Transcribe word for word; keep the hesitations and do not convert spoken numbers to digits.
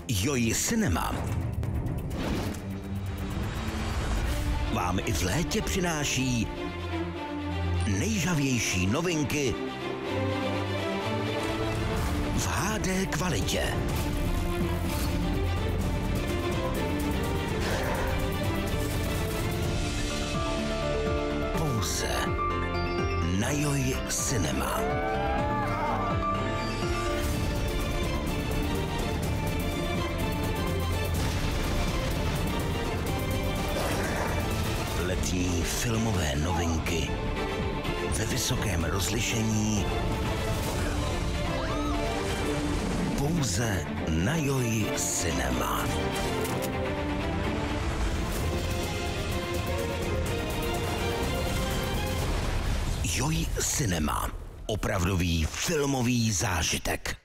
Joj Cinema vám i v létě přináší nejžavější novinky v há dé kvalitě. Pouze na Joj Cinema. Letní filmové novinky ve vysokém rozlišení pouze na Joj Cinema. Joj Cinema. Opravdový filmový zážitek.